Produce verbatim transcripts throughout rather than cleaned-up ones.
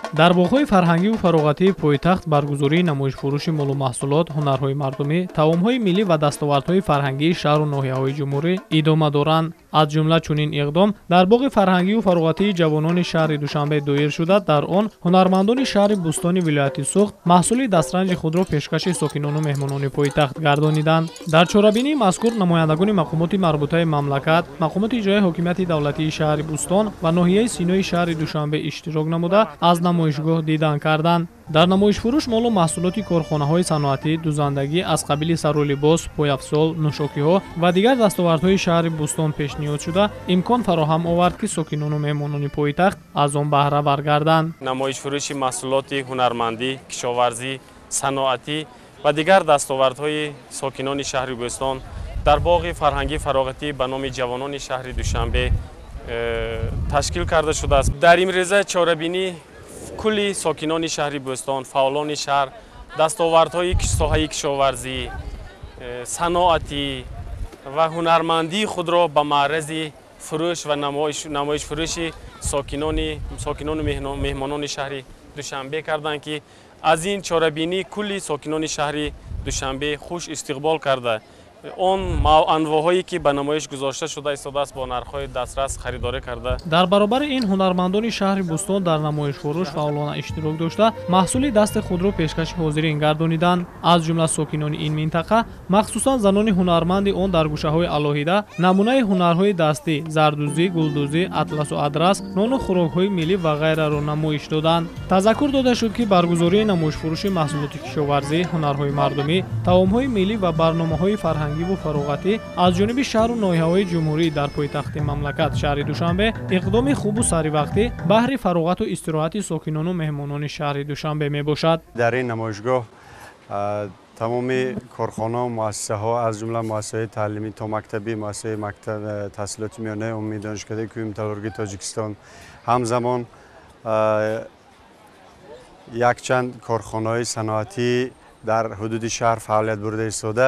дар боғҳои фарҳангиву фароғатии пойтахт баргузории намоишфурӯши молу маҳсулот, ҳунарҳои мардумӣ, таомҳои миллӣ ва дастовардҳои фарҳангии шаҳру ноҳияҳои ҷумҳурӣ идома доранд. аз ҷумла чунин иқдом дар боғи фарҳангиву фароғатии ҷавонони шаҳри Душанбе доир шуда, дар он ҳунармандони шаҳри Бӯстони вилояти Суғд маҳсули дастранҷи худро пешкаши сокинону меҳмонони пойтахт гардониданд. дар чорабинии мазкур намояндагони мақомоти марбутаи мамлакат, мақомоти иҷроии ҳокимияти давлатии шаҳри Бӯстон ва ноҳияи синои шаҳри Душанбе иштирок намуда аз намоишгоҳ дидан карданд. дар намоишфурӯш молу маҳсулоти корхонаҳои саноатӣ, дузандагӣ аз қабили сару либос, пойафсол, нӯшокиҳо ва дигар дастовардҳои шаҳри Бӯстон пешниҳод шуда, имкон фароҳам овард, ки сокинону меҳмонони пойтахт аз он баҳравар гарданд. намоишфурӯши маҳсулоти ҳунармандӣ, кишоварзӣ, саноатӣ ва дигар дастовардҳои сокинони шаҳри Бӯстон дар боғи фарҳангӣ фароғатӣ ба номи ҷавонони шаҳри Душанбе ташкил карда шудааст. дар имрӯза чорабинӣ кулли сокинони шаҳри Бӯстон, фаъолони шаҳр дастовардҳои соҳаи кишоварзӣ, саноатӣ ва ҳунармандии худро ба маърази фурӯш ва намоишфурӯши сокинону меҳмонони шаҳри Душанбе карданд, ки аз ин чорабинӣ кулли сокинони шаҳри Душанбе хуш истиқбол карда он анвоҳое ки ба намоиш гузошта шуда истодааст бо нархҳои дастрас харидорӣ карда. дар баробари ин ҳунармандони шаҳри Бӯстон дар намоишфурӯш фаъолона иштирок дошта маҳсули дасти худро пешкаши ҳозирин гардониданд. аз ҷумла сокинони ин минтақа, махсусан занони ҳунарманди он дар гӯшаҳои алоҳида намунаи ҳунарҳои дастӣ, зардӯзӣ, гулдӯзӣ, атласу адрас, нону хӯрокҳои миллӣ ва ғайраро намоиш доданд. тазаккур дода шуд, ки баргузории намоишфурӯши маҳсулоти кишоварзӣ, ҳунарҳои мардумӣ, таомҳои миллӣ ва барномаҳои фарҳангӣ фарҳангиву фароғатӣ аз ҷониби шаҳру ноҳияҳои ҷумҳурӣ дар пойтахти мамлакат шаҳри Душанбе иқдоми хубу саривақтӣ баҳри фароғату истироҳати сокинону меҳмонони шаҳри Душанбе мебошад. дар ин намоишгоҳ тамоми корхонаҳо, муассисаҳо аз ҷумла муассисаҳои таълимӣ то мактабӣ, муассисаҳои мактаб таҳсилоти миёнаи умумии донишгоҳи кӯҳи металлургии Тоҷикистон, ҳамзамон якчанд корхонаҳои саноатӣ дар ҳудуди шаҳр фаъолият бурда истода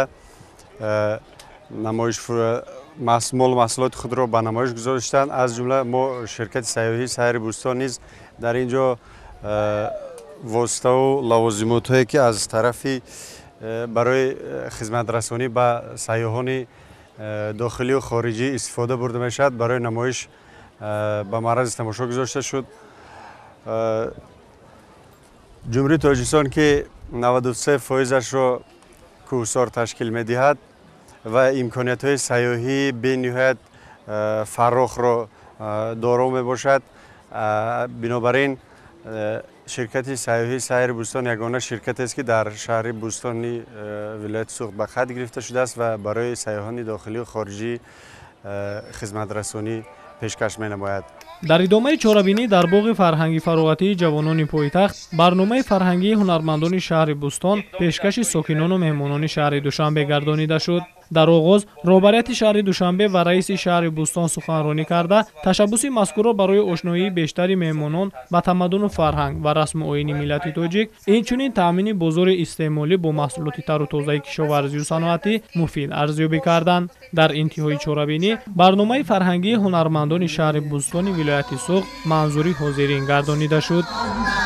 молу маҳсулоти худро ба намоиш гузоштанд. аз ҷумла мо ширкати сайёҳии сайри Бӯстон низ дар ин ҷо воситаву лавозимотҳое ки аз тарафи барои хизматрасонӣ ба сайёҳони дохилию хориҷӣ истифода бурда мешавад, барои намоиш ба маърази тамошо гузошта шуд. ҷумҳурии Тоҷикистон ки наваду се фоизашро кӯҳсор ташкил медиҳад ва имкониятҳои сайёҳӣ бениҳоят фарохро доро мебошад, бинобар ин ширкати сайёҳии сайри Бӯстон ягона ширкатест ки дар шаҳри Бӯстони вилояти Суғд ба қайд гирифта шудааст ва барои сайёҳони дохилию хориҷӣ хизматрасонӣ пешкаш менамояд. дар идомаи чорабинӣ дар боғи фарҳанги фароғатии ҷавонони пойтахт барномаи фарҳангии ҳунармандони шаҳри Бӯстон пешкаши сокинону меҳмонони шаҳри Душанбе гардонида шуд. дар оғоз роҳбарияти шаҳри Душанбе ва раиси шаҳри Бӯстон суханронӣ карда ташаббуси мазкурро барои ошноии бештари меҳмонон ба тамаддуну фарҳанг ва расму оини миллати тоҷик, инчунин таъмини бозори истеъмолӣ бо маҳсулоти тару тозаи кишоварзию саноатӣ муфид арзёбӣ карданд. дар интиҳои чорабинӣ барномаи фарҳангии ҳунармандони шаҳри Бӯстони вилояти Суғд манзури ҳозирин гардонида шуд.